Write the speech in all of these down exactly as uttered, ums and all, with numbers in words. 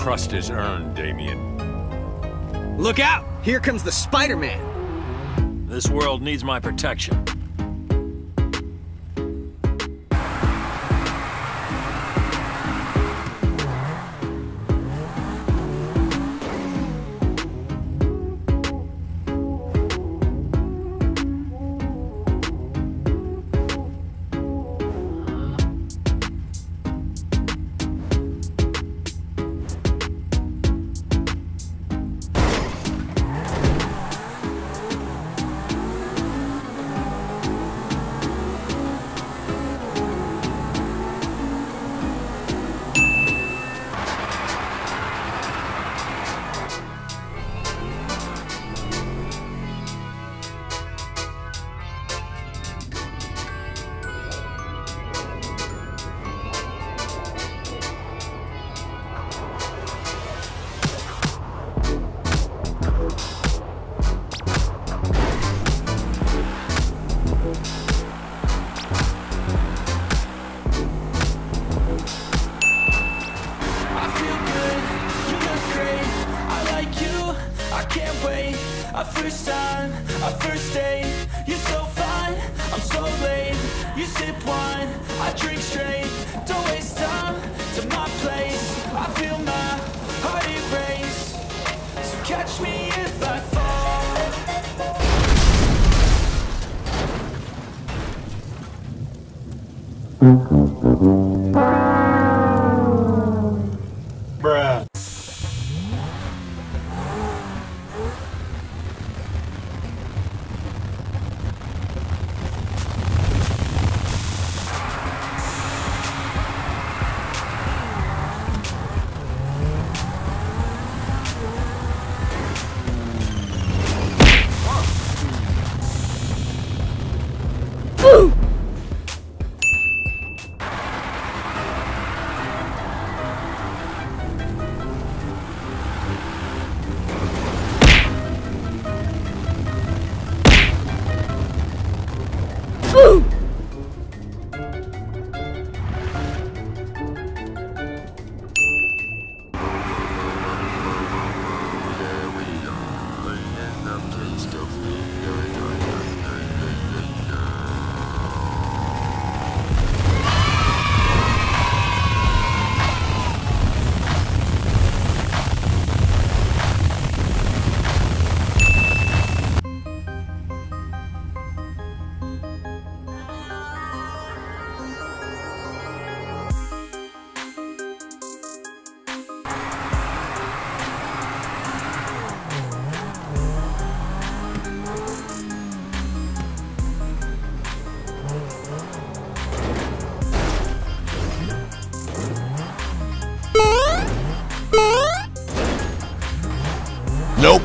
trust is earned, Damien. Look out! Here comes the Spider-Man! This world needs my protection. Our first time, our first date. You're so fine, I'm so late. You sip wine, I drink straight. Don't waste time to my place. I feel my heart erase. So catch me if I fall. Bruh. Nope.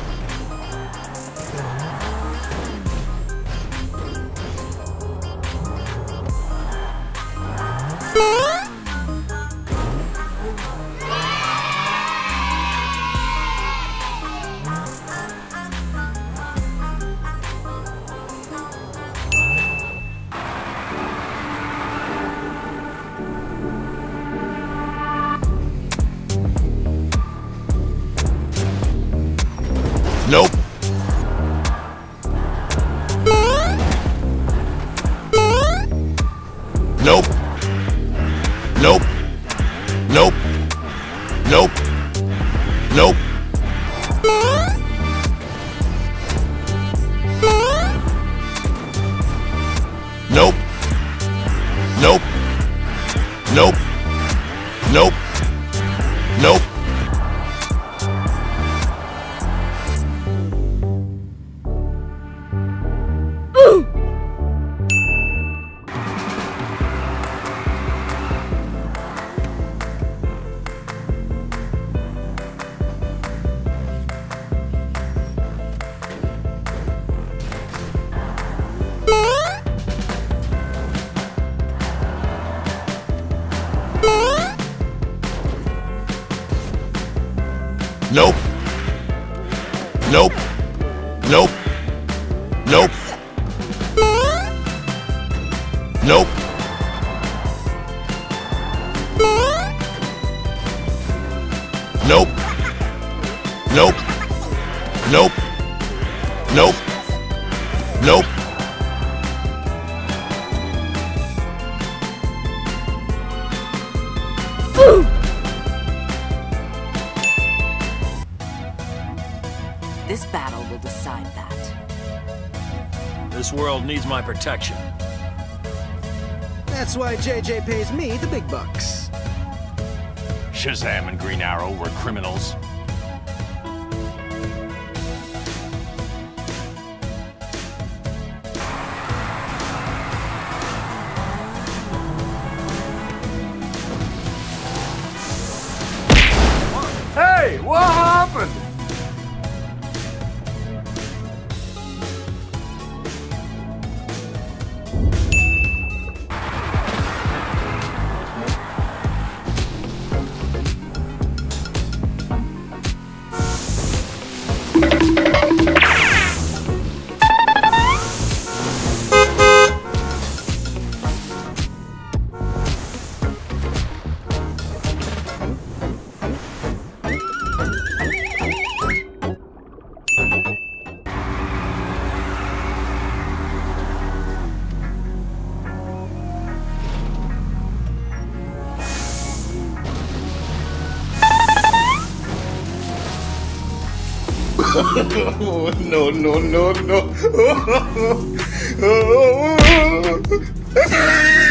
Nope. Nope. Nope. Nope. Nope. Nope. Nope. Nope. Nope. Nope. Nope. Nope. Nope. Nope. Nope. Nope. Nope. Nope. Nope. Nope. Nope. This battle will decide that. This world needs my protection. That's why J J pays me the big bucks. Shazam and Green Arrow were criminals. Hey, what happened? Oh, no, no, no, no.